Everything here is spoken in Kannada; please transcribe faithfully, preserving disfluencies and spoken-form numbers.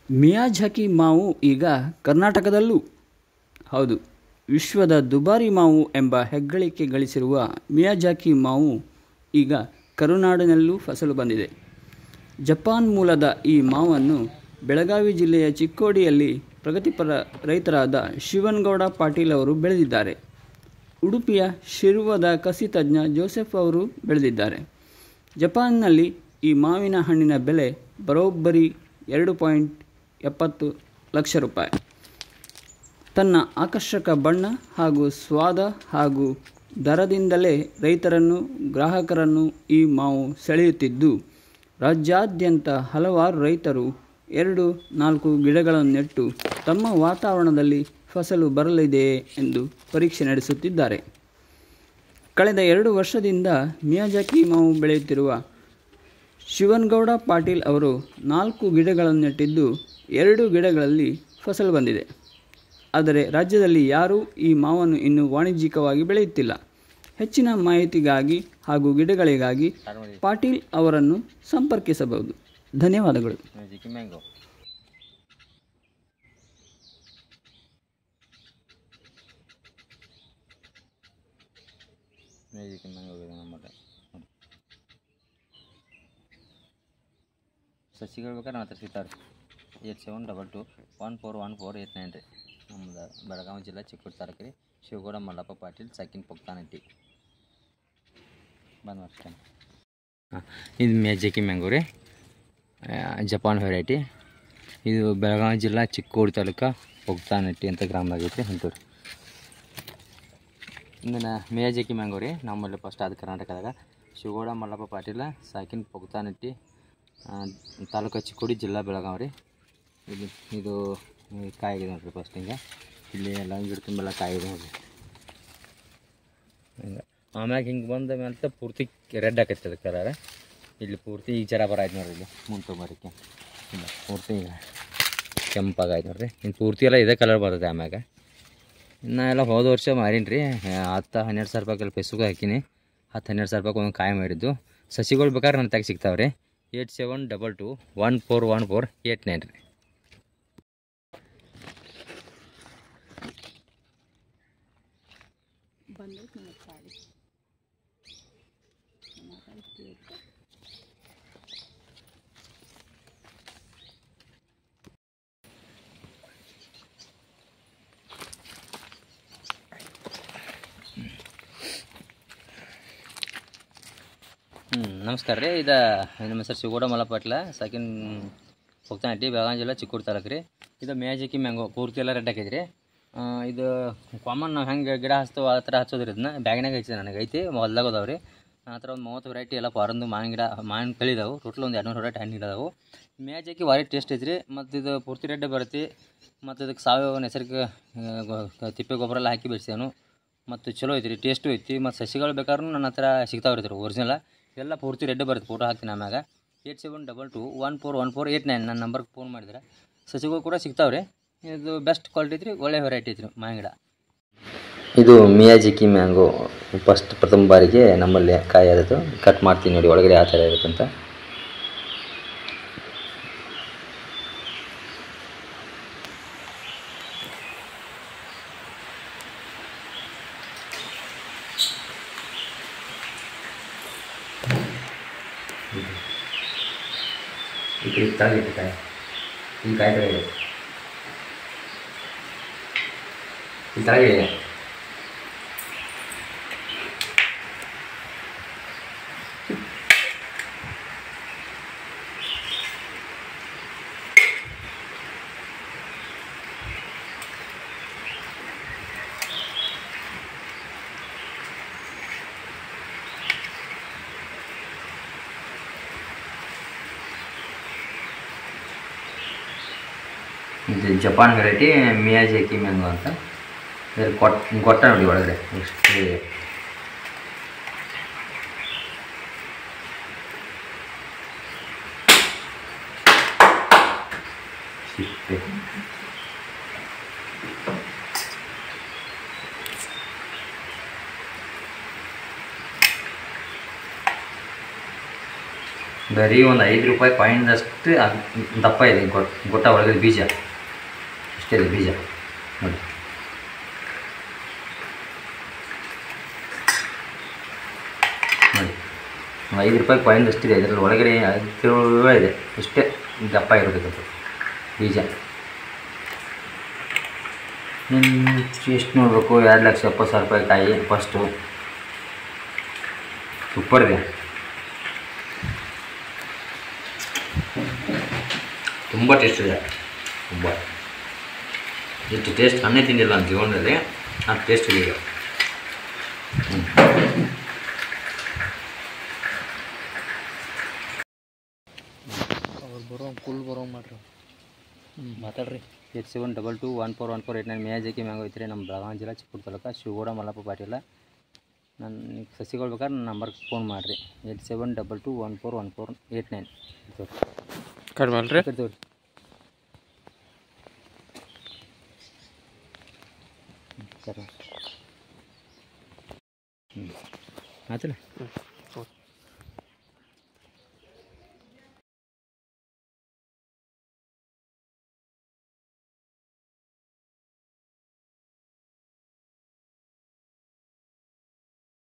ಮಿಯಾಜಾಕಿ ಮಾವು ಈಗ ಕರ್ನಾಟಕದಲ್ಲೂ. ಹೌದು, ವಿಶ್ವದ ದುಬಾರಿ ಮಾವು ಎಂಬ ಹೆಗ್ಗಳಿಕೆ ಗಳಿಸಿರುವ ಮಿಯಾಜಾಕಿ ಮಾವು ಈಗ ಕರುನಾಡಿನಲ್ಲೂ ಫಸಲು ಬಂದಿದೆ. ಜಪಾನ್ ಮೂಲದ ಈ ಮಾವನ್ನು ಬೆಳಗಾವಿ ಜಿಲ್ಲೆಯ ಚಿಕ್ಕೋಡಿಯಲ್ಲಿ ಪ್ರಗತಿಪರ ರೈತರಾದ ಶಿವನಗೌಡ ಪಾಟೀಲ್ ಅವರು ಬೆಳೆದಿದ್ದಾರೆ. ಉಡುಪಿಯ ಶಿರ್ವದ ಕಸಿ ತಜ್ಞ ಜೋಸೆಫ್ ಅವರು ಬೆಳೆದಿದ್ದಾರೆ. ಜಪಾನ್ನಲ್ಲಿ ಈ ಮಾವಿನ ಹಣ್ಣಿನ ಬೆಲೆ ಬರೋಬ್ಬರಿ ಎರಡು ಪಾಯಿಂಟ್ ಎಪ್ಪತ್ತು ಲಕ್ಷ ರೂಪಾಯಿ. ತನ್ನ ಆಕರ್ಷಕ ಬಣ್ಣ ಹಾಗೂ ಸ್ವಾದ ಹಾಗೂ ದರದಿಂದಲೇ ರೈತರನ್ನು ಗ್ರಾಹಕರನ್ನು ಈ ಮಾವು ಸೆಳೆಯುತ್ತಿದ್ದು, ರಾಜ್ಯಾದ್ಯಂತ ಹಲವಾರು ರೈತರು ಎರಡು ನಾಲ್ಕು ಗಿಡಗಳನ್ನು ನೆಟ್ಟು ತಮ್ಮ ವಾತಾವರಣದಲ್ಲಿ ಫಸಲು ಬರಲಿದೆಯೇ ಎಂದು ಪರೀಕ್ಷೆ ನಡೆಸುತ್ತಿದ್ದಾರೆ. ಕಳೆದ ಎರಡು ವರ್ಷದಿಂದ ಮಿಯಾಜಾಕಿ ಮಾವು ಬೆಳೆಯುತ್ತಿರುವ ಶಿವನಗೌಡ ಪಾಟೀಲ್ ಅವರು ನಾಲ್ಕು ಗಿಡಗಳನ್ನು ನೆಟ್ಟಿದ್ದು ಎರಡು ಗಿಡಗಳಲ್ಲಿ ಫಸಲು ಬಂದಿದೆ. ಆದರೆ ರಾಜ್ಯದಲ್ಲಿ ಯಾರೂ ಈ ಮಾವನ್ನು ಇನ್ನೂ ವಾಣಿಜ್ಯಿಕವಾಗಿ ಬೆಳೆಯುತ್ತಿಲ್ಲ. ಹೆಚ್ಚಿನ ಮಾಹಿತಿಗಾಗಿ ಹಾಗೂ ಗಿಡಗಳಿಗಾಗಿ ಪಾಟೀಲ್ ಅವರನ್ನು ಸಂಪರ್ಕಿಸಬಹುದು. ಧನ್ಯವಾದಗಳು. ಸಸಿಗಳು ಬೇಕಾದ್ರೆ ನನ್ನ ಹತ್ರ ಸಿಗ್ತಾರೆ. Eight seven double two one four one four eight nine ರೀ. ನಮ್ಮದು ಬೆಳಗಾವಿ ಜಿಲ್ಲಾ ಚಿಕ್ಕೋಡಿ ತಾಲೂಕು ರೀ. ಶಿವಗೌಡ ಮಲ್ಲಪ್ಪ ಪಾಟೀಲ್ ಸಾಕಿನ್ ಪೊಕ್ತಾನಟ್ಟಿ ಬಂದು ಮಾಡ್ತೇನೆ. ಹಾಂ, ಇದು ಮಿಯಾಜಾಕಿ ಮ್ಯಾಂಗೋ ರೀ, ಜಪಾನ್ ವೆರೈಟಿ. ಇದು ಬೆಳಗಾವಿ ಜಿಲ್ಲಾ ಚಿಕ್ಕೋಡಿ ತಾಲೂಕು ಪೊಕ್ತಾನಟ್ಟಿ ಅಂತ ಗ್ರಾಮದಾಗೈತೆ ಅಂತೀವಿ. ಇಂದಿನ ಮಿಯಾಜಾಕಿ ಮ್ಯಾಂಗೋ ರೀ, ನಮ್ಮಲ್ಲಿ ಫಸ್ಟ್ ಅದು ಕರ್ನಾಟಕದಾಗ ಶಿವಗೌಡ ಮಲ್ಲಪ್ಪ ಪಾಟೀಲ ಸಾಕಿನ್ ಪೊಕ್ತಾನಟ್ಟಿ, ತಾಲೂಕು ಚಿಕ್ಕೋಡಿ, ಜಿಲ್ಲಾ ಬೆಳಗಾವಿ ರೀ. ಇದು ಇದು ಕಾಯಿಗಿದೆ ನೋಡಿರಿ. ಫಸ್ಟ್ ಹಿಂಗೆ ಇಲ್ಲಿ ಎಲ್ಲ ಗಿಡ ತುಂಬೆಲ್ಲ ಕಾಯಿದೆ ನೋಡಿರಿ. ಹಿಂಗೆ ಆಮ್ಯಾಗ ಹಿಂಗೆ ಬಂದ ಮೇಲೆ ಪೂರ್ತಿ ರೆಡ್ ಆಕೈತೆ ಅದು ಕಲರ್. ಇಲ್ಲಿ ಪೂರ್ತಿ ಈಗ ಜರ ಬರಾಯ್ತು ನೋಡಿರಿ. ಇಲ್ಲಿ ಮುಂದೆ ಬರೋಕ್ಕೆ ಇಲ್ಲ, ಪೂರ್ತಿ ಈಗ ಕೆಂಪಾಗಾಯ್ತು ನೋಡಿರಿ. ಇನ್ನು ಪೂರ್ತಿ ಎಲ್ಲ ಇದೇ ಕಲರ್ ಬರ್ತದೆ. ಆಮ್ಯಾಗ ಇನ್ನು ಎಲ್ಲ ಹೋದ ವರ್ಷ ಮಾರೀನಿ ರೀ. ಹತ್ತು ಹನ್ನೆರಡು ಸಾವಿರ ರೂಪಾಯಿ ಪೆಸುಗೆ ಹಾಕೀನಿ. ಹತ್ತು ಹನ್ನೆರಡು ಸಾವಿರ ರೂಪಾಯಿ ಒಂದು ಕಾಯಿ ಮಾಡಿದ್ದು. ಸಸಿಗಳು ಬೇಕಾದ್ರೆ ನನ್ನ ತಾಗ ಸಿಗ್ತಾವೆ ರೀ. Eight seven double two one four one four eight nine ರೀ. ಹ್ಞೂ ನಮಸ್ಕಾರ ರೀ. ಇದು ನಮ್ಮ ಹೆಸರು ಶಿವಗೌಡ ಮಲ್ಲಪ್ಪ ಪಾಟೀಲ ಸಾಕಿನ್ ಪೊಕ್ತಾನಟ್ಟಿ, ಬೆಳಗಾವಿ ಜಿಲ್ಲಾ ಚಿಕ್ಕೋಡಿ ತಾಲೂಕು ರೀ. ಇದು ಮಿಯಾಜಾಕಿ ಮ್ಯಾಂಗೋ ಪೂರ್ತಿ ಎಲ್ಲ ರೆಡ್ ಹಾಕೈತಿ ರೀ. ಇದು ಕಾಮನ್ ನಾವು ಹೆಂಗೆ ಗಿಡ ಹಚ್ತೇವೆ ಆ ಥರ ಹಚ್ಚೋದ್ರಿ. ಇದನ್ನ ಬ್ಯಾಗ್ನಾಗ ಐತಿ, ನನಗೆ ಐತಿ ಹೊಲ್ದಾಗ ಅದಾವೆ ರೀ. ಆ ಥರ ಒಂದು ಮೂವತ್ತು ವೆರೈಟಿ ಎಲ್ಲ ಫಾರಂದು ಮಾವಿನ ಗಿಡ ಮಾವಿನ ಕಳಿದಾವೆ. ಟೋಟಲ್ ಒಂದು ಎರಡು ನೂರು ವೆರೈಟಿ ಹಣ್ಣು ಗಿಡದಾವೆ. ಮಿಯಾಜಾಕಿ ಭಾರಿ ಟೇಸ್ಟ್ ಐತಿ ರೀ. ಮತ್ತು ಇದು ಪೂರ್ತಿ ರೆಡ್ ಬರುತ್ತೆ. ಮತ್ತು ಇದಕ್ಕೆ ಸಾವಯವ ನೈಸರ್ಗಿಕ ತಿಪ್ಪೆ ಗೊಬ್ಬರ ಎಲ್ಲ ಹಾಕಿ ಬೆಳೆಸ್ಯಾನು. ಮತ್ತು ಚಲೋ ಐತಿ ರೀ, ಟೇಸ್ಟು ಐತಿ. ಮತ್ತು ಸಸಿಗಳು ಬೇಕಾದ್ರೂ ನನ್ನ ಹತ್ರ ಸಿಗ್ತಾವೆ ರೀ. ಒರಿಜಿನಲ್ ಎಲ್ಲ ಪೂರ್ತಿ ರೆಡ್ ಬರುತ್ತೆ. ಫೋಟೋ ಹಾಕ್ತೀನಿ ಆಮ್ಯಾಗ. Eight seven double two one four one four eight nine ನನ್ನ ನಂಬರ್ಗೆ ಫೋನ್ ಮಾಡಿದ್ರೆ ಸಸಿಗಳು ಕೂಡ ಸಿಗ್ತಾವೆ ರೀ. ಇದು ಬೆಸ್ಟ್ ಕ್ವಾಲಿಟಿ ಐತ್ರಿ, ಒಳ್ಳೆ ವೆರೈಟಿ ಐತ್ರಿ ಮಾವಿನ ಗಿಡ. ಇದು ಮಿಯಾಜಾಕಿ ಮ್ಯಾಂಗೋ ಫಸ್ಟ್ ಪ್ರಥಮ ಬಾರಿಗೆ ನಮ್ಮಲ್ಲಿ ಕಾಯಿ ಆದದ್ದು. ಕಟ್ ಮಾಡ್ತೀನಿ ನೋಡಿ ಒಳಗಡೆ ಯಾವ ಥರ ಇರುತ್ತಂತ. ಈ ತಳಗಿಟ್ಟು ಕಾಯಿ ಈ ಕಾಯಿ ತಳ ಇದೆ, ಈ ತಳಗಿದೆ. ಇದು ಜಪಾನ್ ವೆರೈಟಿ ಮಿಯಾಜಾಕಿ ಮ್ಯಾಂಗೋ ಅಂತ. ಇದ್ರ ಕೊಟ್ಟ ಗೊಟ್ಟ ನೋಡಿ ಒಳಗಡೆ ಎಷ್ಟು ಇದೆ. ಸಿಪ್ಪೆ ಬರೀ ಒಂದು ಐದು ರೂಪಾಯಿ ಕಾಯಿನ್ದಷ್ಟು ದಪ್ಪ ಇದೆ ಗೊಟ್ಟ ಒಳಗಡೆ ಬೀಜ ಅಷ್ಟೇ ಇದೆ ಬೀಜ ನೋಡಿ. ನೋಡಿ ಒಂದು ಐದು ರೂಪಾಯಿ ಕಾಯಿನ್ದಷ್ಟಿದೆ, ಇದರಲ್ಲಿ ಒಳಗಡೆ ಹದಿನೇಳು ಇದೆ, ಇಷ್ಟೇ ದಪ್ಪ ಇರಬೇಕಂತ ಬೀಜ. ಇನ್ನು ಎಷ್ಟು ನೋಡಬೇಕು, ಎರಡು ಲಕ್ಷ ಎಪ್ಪತ್ತು ಸಾವಿರ ರೂಪಾಯಿ ಕಾಯಿ ಫಸ್ಟು. ಸೂಪರ್ ಇದೆ, ತುಂಬ ಟೇಸ್ಟ್ ಇದೆ, ತುಂಬ. ಇಷ್ಟು ಟೇಸ್ಟ್ ಹಣ್ಣೆ ತಿಂದಿಲ್ಲ ನನ್ನ ಜೀವನದಲ್ಲಿ, ಆ ಟೇಸ್ಟ್ ಇದೆ. ಅವ್ರು ಬರೋ ಫುಲ್ ಬರೋ ಮಾಡ್ರಿ ಮಾತಾಡ್ರಿ. Eight seven double two one four one four eight nine Miyazaki mango ಐತ್ರಿ. ನಮ್ಮ ಬೆಳಗಾವಿ ಜಿಲ್ಲಾ ಚಿಕ್ಕೋಡಿ ತಾಲೂಕು ಶಿವಗೌಡ ಮಲ್ಲಪ್ಪ ಪಾಟೀಲ. ನನ್ನ ಸಸಿಗಳು ಬೇಕಾದ್ರೆ ನನ್ನ ನಂಬರ್ಗೆ ಫೋನ್ ಮಾಡಿರಿ. Eight seven double two one four one four eight nine ಕಡಿಮೆ ಅಲ್ರಿ. ತೋರಿ ಸರಿ ಹ್ಞೂ ಆಯ್ತಲ್ಲ.